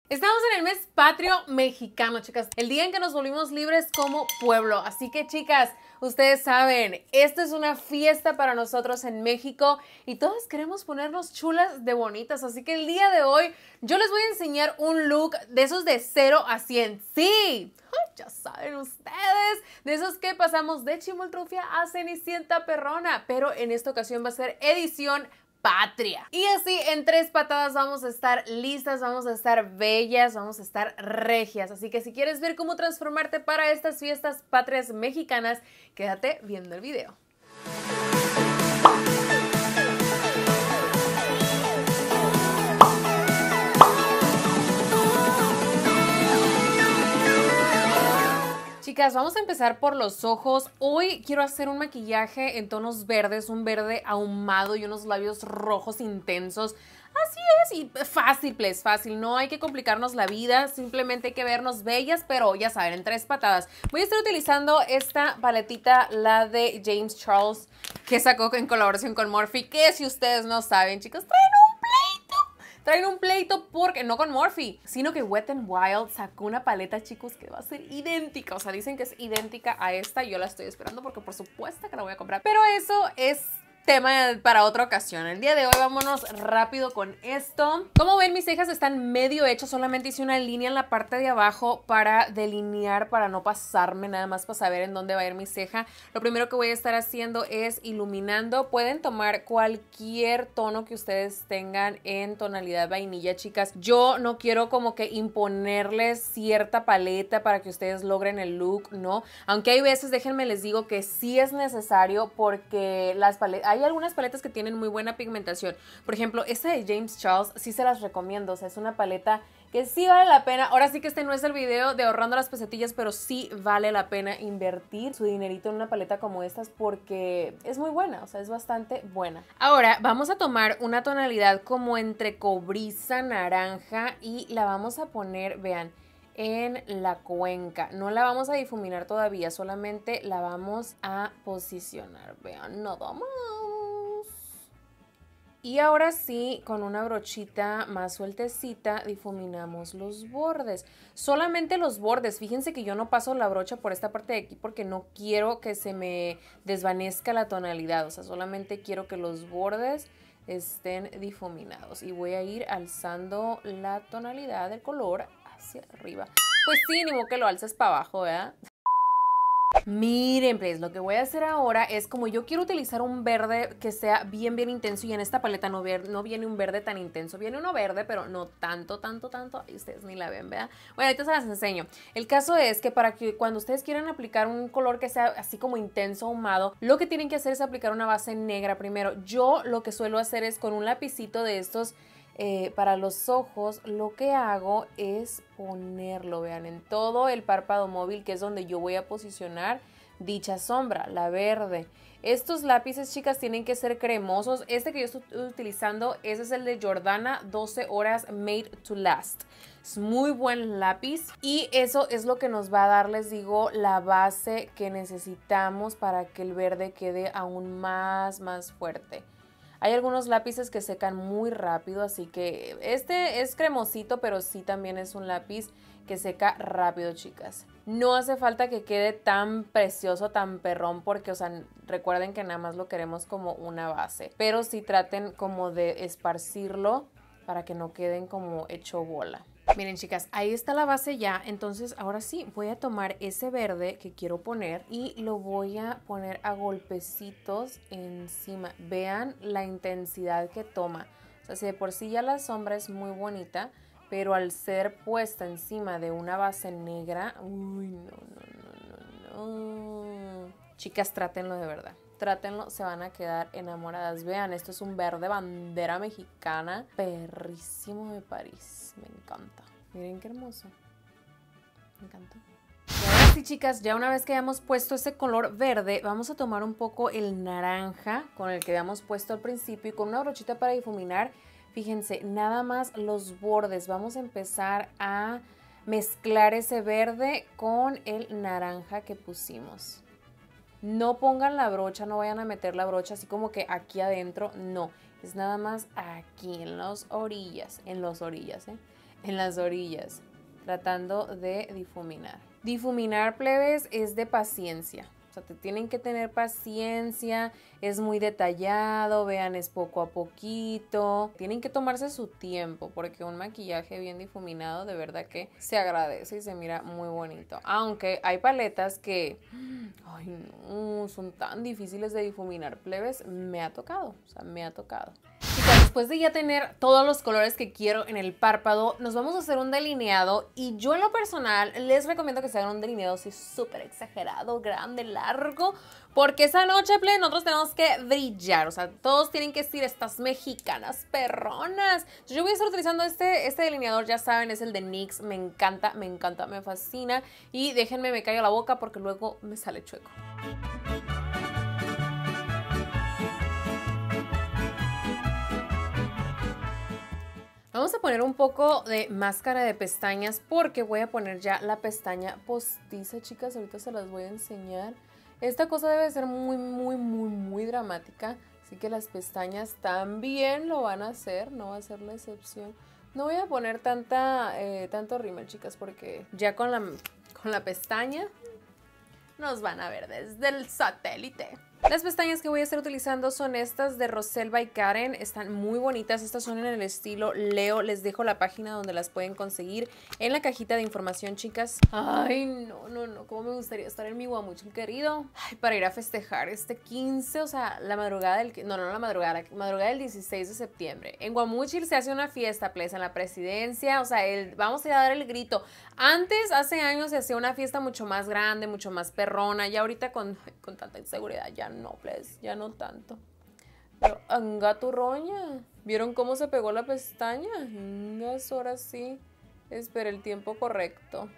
Estamos en el mes patrio mexicano, chicas. El día en que nos volvimos libres como pueblo. Así que, chicas, ustedes saben, esta es una fiesta para nosotros en México y todas queremos ponernos chulas de bonitas. Así que el día de hoy yo les voy a enseñar un look de esos de 0 a 100. ¡Sí! Ya saben ustedes, de esos que pasamos de Chimoltrufia a Cenicienta Perrona. Pero en esta ocasión va a ser edición patria. Y así en 3 patadas vamos a estar listas, vamos a estar bellas, vamos a estar regias. Así que si quieres ver cómo transformarte para estas fiestas patrias mexicanas, quédate viendo el video. Chicas, vamos a empezar por los ojos. Hoy quiero hacer un maquillaje en tonos verdes, un verde ahumado y unos labios rojos intensos. Así es, y fácil, please, fácil. No hay que complicarnos la vida, simplemente hay que vernos bellas, pero ya saben, en 3 patadas. Voy a estar utilizando esta paletita, la de James Charles, que sacó en colaboración con Morphe, que si ustedes no saben, chicos, traen un pleito porque, no con Morphe, sino que Wet n Wild sacó una paleta, chicos, que va a ser idéntica. O sea, dicen que es idéntica a esta. Yo la estoy esperando porque por supuesto que la voy a comprar. Pero eso es tema para otra ocasión. El día de hoy vámonos rápido con esto. Como ven, mis cejas están medio hechas. Solamente hice una línea en la parte de abajo para delinear, para no pasarme, nada más para saber en dónde va a ir mi ceja. Lo primero que voy a estar haciendo es iluminando. Pueden tomar cualquier tono que ustedes tengan en tonalidad vainilla, chicas. Yo no quiero como que imponerles cierta paleta para que ustedes logren el look, ¿no? Aunque hay veces, déjenme les digo que sí es necesario porque las paletas, hay algunas paletas que tienen muy buena pigmentación. Por ejemplo, esta de James Charles sí se las recomiendo. O sea, es una paleta que sí vale la pena. Ahora sí que este no es el video de ahorrando las pesetillas, pero sí vale la pena invertir su dinerito en una paleta como estas porque es muy buena, o sea, es bastante buena. Ahora vamos a tomar una tonalidad como entre cobriza, naranja y la vamos a poner, vean, en la cuenca. No la vamos a difuminar todavía, solamente la vamos a posicionar, vean, nada más. Y ahora sí, con una brochita más sueltecita, difuminamos los bordes. Solamente los bordes. Fíjense que yo no paso la brocha por esta parte de aquí porque no quiero que se me desvanezca la tonalidad. O sea, solamente quiero que los bordes estén difuminados. Y voy a ir alzando la tonalidad del color hacia arriba. Pues sí, ni modo que lo alces para abajo, ¿verdad? Miren, pues lo que voy a hacer ahora es, como yo quiero utilizar un verde que sea bien intenso, y en esta paleta no viene un verde tan intenso, viene uno verde, pero no tanto, y ustedes ni la ven, ¿verdad? Bueno, ahorita se las enseño. El caso es que para que cuando ustedes quieran aplicar un color que sea así como intenso, ahumado, lo que tienen que hacer es aplicar una base negra primero. Yo lo que suelo hacer es con un lapicito de estos para los ojos, lo que hago es ponerlo, vean, en todo el párpado móvil, que es donde yo voy a posicionar dicha sombra, la verde. Estos lápices, chicas, tienen que ser cremosos. Este que yo estoy utilizando, ese es el de Jordana 12 horas Made to Last. Es muy buen lápiz y eso es lo que nos va a dar, les digo, la base que necesitamos para que el verde quede aún más fuerte. Hay algunos lápices que secan muy rápido, así que este es cremosito, pero sí también es un lápiz que seca rápido, chicas. No hace falta que quede tan precioso, tan perrón, porque, o sea, recuerden que nada más lo queremos como una base. Pero sí traten como de esparcirlo para que no queden como hecho bola. Miren, chicas, ahí está la base ya. Entonces ahora sí voy a tomar ese verde que quiero poner y lo voy a poner a golpecitos encima. Vean la intensidad que toma. O sea, si de por sí ya la sombra es muy bonita, pero al ser puesta encima de una base negra, uy, no. Chicas, trátenlo de verdad. Trátenlo, se van a quedar enamoradas. Vean, esto es un verde bandera mexicana, perrísimo de París. Me encanta. Miren qué hermoso. Me encantó. Y ahora sí, chicas, ya una vez que hayamos puesto ese color verde, vamos a tomar un poco el naranja con el que habíamos puesto al principio y con una brochita para difuminar. Fíjense, nada más los bordes. Vamos a empezar a mezclar ese verde con el naranja que pusimos. No pongan la brocha, no vayan a meter la brocha así como que aquí adentro, no. Es nada más aquí, en las orillas, ¿eh? en las orillas, tratando de difuminar. Difuminar, plebes, es de paciencia. O sea, te tienen que tener paciencia, es muy detallado, vean, es poco a poquito. Tienen que tomarse su tiempo porque un maquillaje bien difuminado de verdad que se agradece y se mira muy bonito. Aunque hay paletas que, ay no, son tan difíciles de difuminar, plebes. Me ha tocado, o sea, me ha tocado. Chicas, después de ya tener todos los colores que quiero en el párpado, nos vamos a hacer un delineado y yo en lo personal les recomiendo que se hagan un delineado así súper exagerado, grande, largo, porque esa noche, plebe, nosotros tenemos que brillar, o sea, todos tienen que decir estas mexicanas perronas. Entonces, yo voy a estar utilizando este delineador, ya saben, es el de NYX, me encanta, me fascina y déjenme me callo la boca porque luego me sale chueco. Vamos a poner un poco de máscara de pestañas porque voy a poner ya la pestaña postiza, chicas. Ahorita se las voy a enseñar. Esta cosa debe ser muy dramática. Así que las pestañas también lo van a hacer, no va a ser la excepción. No voy a poner tanto rímel, chicas, porque ya con la pestaña nos van a ver desde el satélite. Las pestañas que voy a estar utilizando son estas de Roselle by Karen. Están muy bonitas. Estas son en el estilo Leo. Les dejo la página donde las pueden conseguir en la cajita de información, chicas. Ay, no. Cómo me gustaría estar en mi guamuchil querido. Ay, para ir a festejar este 15, o sea, la madrugada del... No la madrugada del 16 de septiembre. En Guamuchil se hace una fiesta, please, en la presidencia. O sea, vamos a ir a dar el grito. Antes, hace años, se hacía una fiesta mucho más grande, mucho más perrona. Y ahorita con tanta inseguridad ya no, please, ya no tanto. Pero, anga tu roña. ¿Vieron cómo se pegó la pestaña? Angas, ahora sí. Espera el tiempo correcto.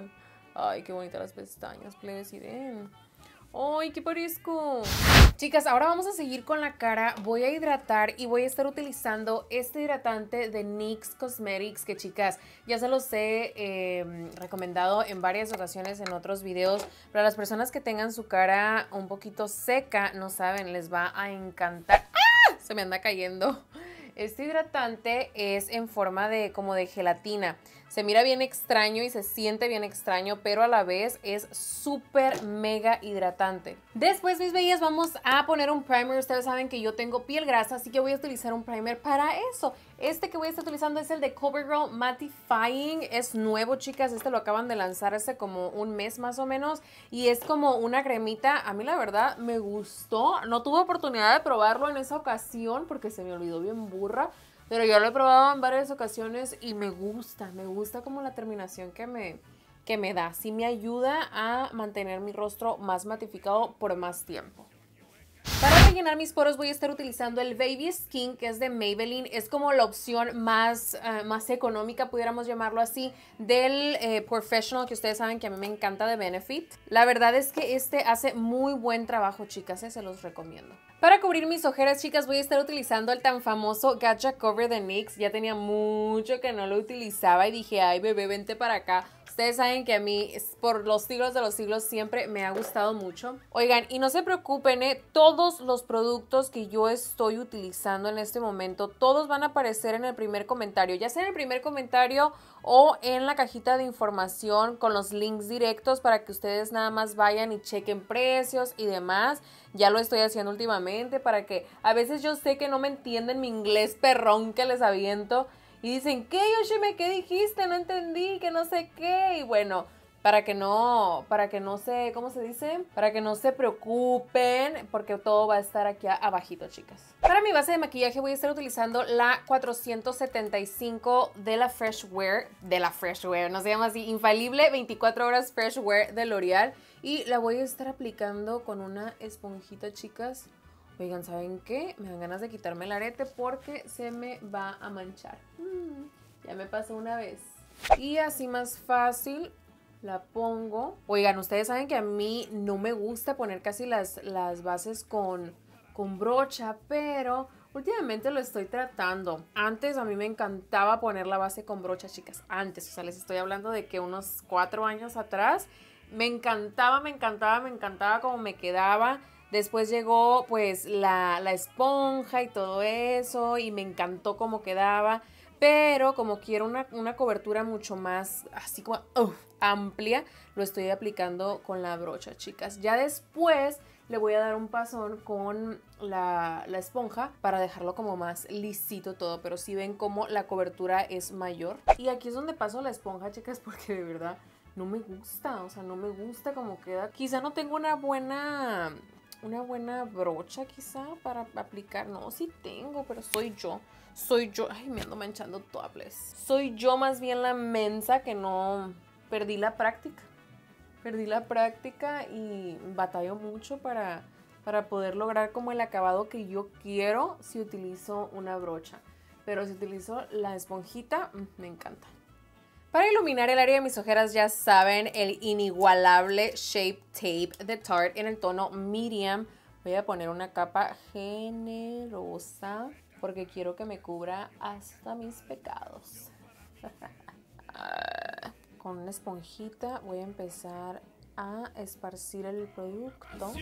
Ay, qué bonitas las pestañas, plebes, y ven. ¡Ay, qué parezco! Chicas, ahora vamos a seguir con la cara. Voy a hidratar y voy a estar utilizando este hidratante de NYX Cosmetics, que, chicas, ya se los he recomendado en varias ocasiones en otros videos. Para las personas que tengan su cara un poquito seca, no saben, les va a encantar. ¡Ah! Se me anda cayendo. Este hidratante es en forma de como de gelatina. Se mira bien extraño y se siente bien extraño, pero a la vez es súper mega hidratante. Después, mis bellas, vamos a poner un primer. Ustedes saben que yo tengo piel grasa, así que voy a utilizar un primer para eso. Este que voy a estar utilizando es el de CoverGirl Mattifying. Es nuevo, chicas. Este lo acaban de lanzar hace como un mes más o menos. Y es como una cremita. A mí la verdad me gustó. No tuve oportunidad de probarlo en esa ocasión porque se me olvidó bien burra. Pero yo lo he probado en varias ocasiones y me gusta como la terminación que me da. Sí me ayuda a mantener mi rostro más matificado por más tiempo. Para rellenar mis poros voy a estar utilizando el Baby Skin, que es de Maybelline. Es como la opción más económica, pudiéramos llamarlo así, del Professional, que ustedes saben que a mí me encanta, de Benefit. La verdad es que este hace muy buen trabajo, chicas, se los recomiendo. Para cubrir mis ojeras, chicas, voy a estar utilizando el tan famoso Gacha Cover de NYX. Ya tenía mucho que no lo utilizaba y dije, ay, bebé, vente para acá. Ustedes saben que a mí, por los siglos de los siglos, siempre me ha gustado mucho. Oigan, y no se preocupen, todos los productos que yo estoy utilizando en este momento, todos van a aparecer en el primer comentario. Ya sea en el primer comentario o en la cajita de información con los links directos para que ustedes nada más vayan y chequen precios y demás. Ya lo estoy haciendo últimamente para que a veces yo sé que no me entienden mi inglés perrón que les aviento. Y dicen, ¿qué, Yoshime? ¿Qué dijiste? No entendí, que no sé qué. Y bueno, para que no se, ¿cómo se dice? Para que no se preocupen, porque todo va a estar aquí abajito, chicas. Para mi base de maquillaje voy a estar utilizando la 475 de la Fresh Wear, no se llama así, infalible 24 horas Fresh Wear de L'Oreal. Y la voy a estar aplicando con una esponjita, chicas. Oigan, ¿saben qué? Me dan ganas de quitarme el arete porque se me va a manchar. Ya me pasó una vez. Y así más fácil la pongo. Oigan, ustedes saben que a mí no me gusta poner casi las bases con brocha, pero últimamente lo estoy tratando. Antes a mí me encantaba poner la base con brocha, chicas. Antes, o sea, les estoy hablando de que unos 4 años atrás. Me encantaba cómo me quedaba. Después llegó pues la esponja y todo eso y me encantó cómo quedaba. pero como quiero una cobertura mucho más así como amplia, lo estoy aplicando con la brocha, chicas. Ya después le voy a dar un pasón con la esponja para dejarlo como más lisito todo, pero si ven como la cobertura es mayor. Y aquí es donde paso la esponja, chicas, porque de verdad no me gusta, o sea, no me gusta cómo queda. Quizá no tengo una buena brocha quizá para aplicar. No, sí tengo, pero soy yo. Ay, me ando manchando toda, please. Soy yo más bien la mensa que no perdí la práctica. Perdí la práctica y batallo mucho para poder lograr como el acabado que yo quiero si utilizo una brocha. Pero si utilizo la esponjita, me encanta. Para iluminar el área de mis ojeras, ya saben, el inigualable Shape Tape de Tarte en el tono medium. Voy a poner una capa generosa porque quiero que me cubra hasta mis pecados. Con una esponjita voy a empezar a esparcir el producto.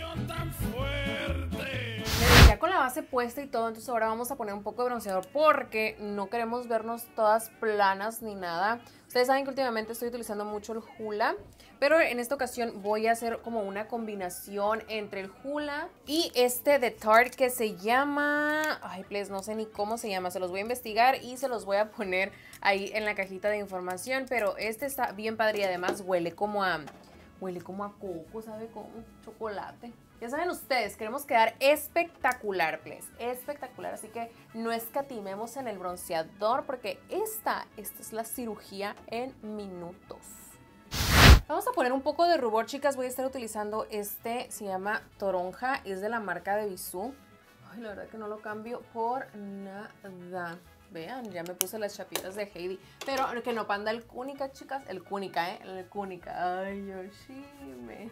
Ya con la base puesta y todo, entonces ahora vamos a poner un poco de bronceador porque no queremos vernos todas planas ni nada. Ustedes saben que últimamente estoy utilizando mucho el Hoola, pero en esta ocasión voy a hacer como una combinación entre el Hoola y este de Tarte que se llama... Ay, please, no sé ni cómo se llama, se los voy a investigar y se los voy a poner ahí en la cajita de información, pero este está bien padre y además huele como a coco, sabe como chocolate. Ya saben ustedes, queremos quedar espectacular, please. Espectacular, así que no escatimemos en el bronceador porque esta es la cirugía en minutos. Vamos a poner un poco de rubor, chicas. Voy a estar utilizando este, se llama Toronja, es de la marca de Bisú. Ay, la verdad que no lo cambio por nada. Vean, ya me puse las chapitas de Heidi. Pero que no panda el Cúnica, chicas. El Cúnica, el Cúnica. Ay, Yoshime.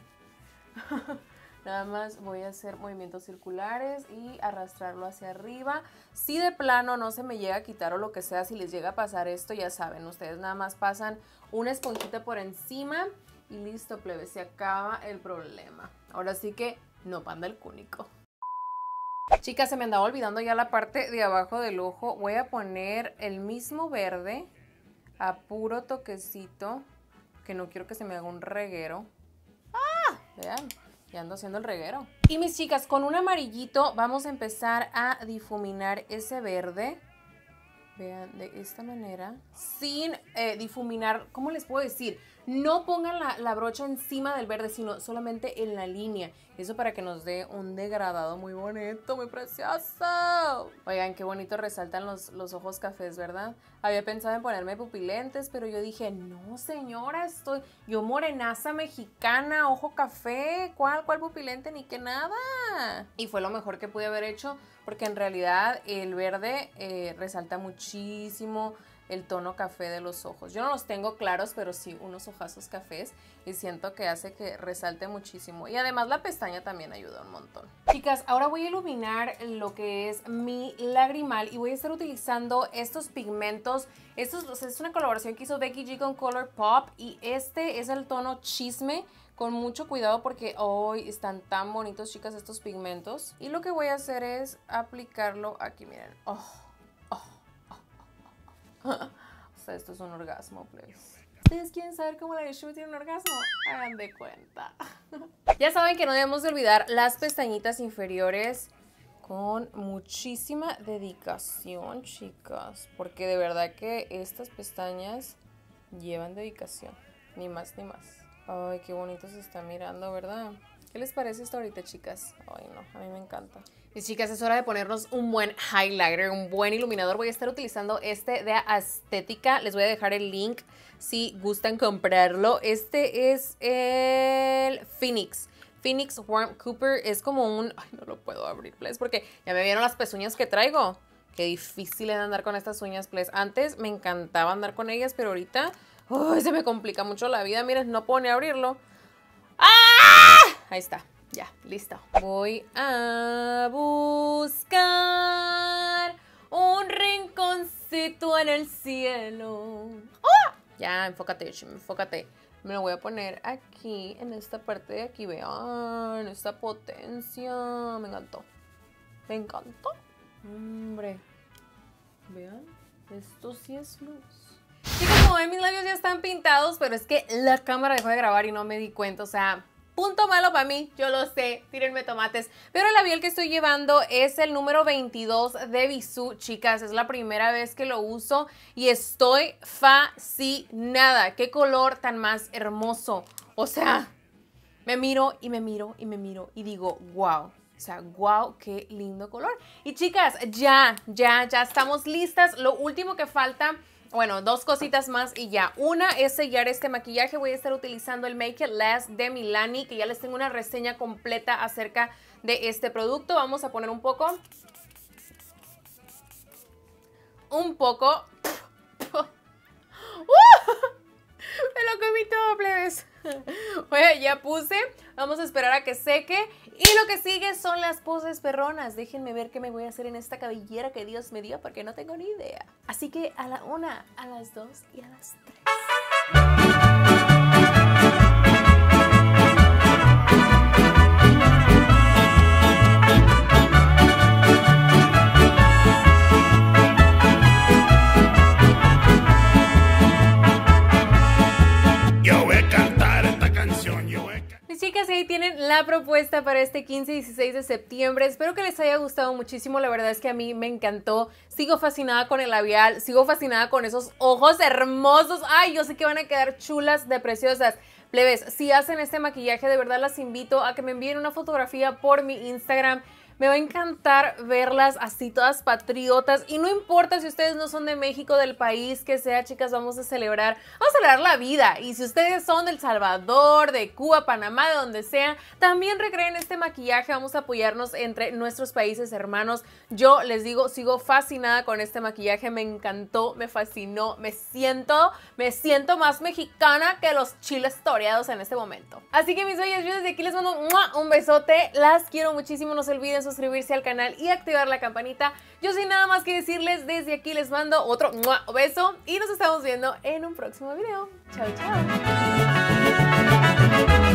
Nada más voy a hacer movimientos circulares y arrastrarlo hacia arriba. Si de plano no se me llega a quitar o lo que sea, si les llega a pasar esto, ya saben, ustedes nada más pasan una esponjita por encima y listo, plebe, se acaba el problema. Ahora sí que no panda el cúnico. Chicas, se me andaba olvidando ya la parte de abajo del ojo. Voy a poner el mismo verde a puro toquecito, que no quiero que se me haga un reguero. ¡Ah! Vean. Ya ando haciendo el reguero. Y mis chicas, con un amarillito vamos a empezar a difuminar ese verde. Vean, de esta manera. Sin difuminar, ¿cómo les puedo decir? No pongan la brocha encima del verde, sino solamente en la línea. Eso para que nos dé un degradado muy bonito, muy precioso. Oigan, qué bonito resaltan los ojos cafés, ¿verdad? Había pensado en ponerme pupilentes, pero yo dije, no señora, yo morenaza mexicana, ojo café. ¿Cuál pupilente? Ni que nada. Y fue lo mejor que pude haber hecho, porque en realidad el verde resalta muchísimo el tono café de los ojos. Yo no los tengo claros, pero sí unos ojazos cafés y siento que hace que resalte muchísimo. Y además la pestaña también ayuda un montón. Chicas, ahora voy a iluminar lo que es mi lagrimal y voy a estar utilizando estos pigmentos. Es una colaboración que hizo Becky G con ColourPop y este es el tono Chisme. Con mucho cuidado porque hoy están tan bonitos, chicas, estos pigmentos. Y lo que voy a hacer es aplicarlo aquí, miren. O sea, esto es un orgasmo, please. ¿Ustedes quieren saber cómo la Yoshime tiene un orgasmo? Hagan de cuenta. Ya saben que no debemos de olvidar las pestañitas inferiores con muchísima dedicación, chicas. Porque de verdad que estas pestañas llevan dedicación. Ni más ni más. Ay, qué bonito se está mirando, ¿verdad? ¿Qué les parece esto ahorita, chicas? Ay, no, a mí me encanta. Mis chicas, es hora de ponernos un buen highlighter, un buen iluminador. Voy a estar utilizando este de Aesthetica. Les voy a dejar el link si gustan comprarlo. Este es el Phoenix Warm Cooper. Es como un... Ay, no lo puedo abrir, please, porque ya me vieron las pezuñas que traigo. Qué difícil es andar con estas uñas, please. Antes me encantaba andar con ellas, pero ahorita... Uy, se me complica mucho la vida. Miren, no puedo ni abrirlo. ¡Ah! Ahí está. Ya, listo. Voy a buscar un rinconcito en el cielo. ¡Ah! Ya, enfócate, enfócate. Me lo voy a poner aquí, en esta parte de aquí. Vean, esta potencia. Me encantó. Me encantó. Hombre. Vean. Esto sí es luz. Chicos, como ven, mis labios ya están pintados, pero es que la cámara dejó de grabar y no me di cuenta, o sea, punto malo para mí, yo lo sé, tírenme tomates. Pero el labial que estoy llevando es el número 22 de Bisú, chicas, es la primera vez que lo uso y estoy fascinada. Qué color tan más hermoso, o sea, me miro y me miro y me miro y digo, wow. O sea, wow, qué lindo color. Y chicas, ya estamos listas. Lo último que falta, bueno, dos cositas más y ya. Una es sellar este maquillaje. Voy a estar utilizando el Make It Last de Milani, que ya les tengo una reseña completa acerca de este producto. Vamos a poner un poco. Me lo comí todo, plebes. Oye, ya puse. Vamos a esperar a que seque. Y lo que sigue son las poses perronas. Déjenme ver qué me voy a hacer en esta cabellera que Dios me dio, porque no tengo ni idea. Así que a la 1, a las 2 y a las 3. Chicas, ahí tienen la propuesta para este 15 y 16 de septiembre. Espero que les haya gustado muchísimo. La verdad es que a mí me encantó. Sigo fascinada con el labial. Sigo fascinada con esos ojos hermosos. Ay, yo sé que van a quedar chulas de preciosas. Plebes, si hacen este maquillaje, de verdad las invito a que me envíen una fotografía por mi Instagram. Me va a encantar verlas así todas patriotas y no importa si ustedes no son de México, del país que sea, chicas, vamos a celebrar la vida. Y si ustedes son del Salvador, de Cuba, Panamá, de donde sea, también recreen este maquillaje, vamos a apoyarnos entre nuestros países hermanos. Yo les digo, sigo fascinada con este maquillaje, me encantó, me fascinó, me siento más mexicana que los chiles toreados en este momento. Así que mis bellas, yo desde aquí les mando un besote, las quiero muchísimo, no se olviden suscribirse al canal y activar la campanita. Yo sin nada más que decirles, desde aquí les mando otro beso y nos estamos viendo en un próximo video. Chao, chao.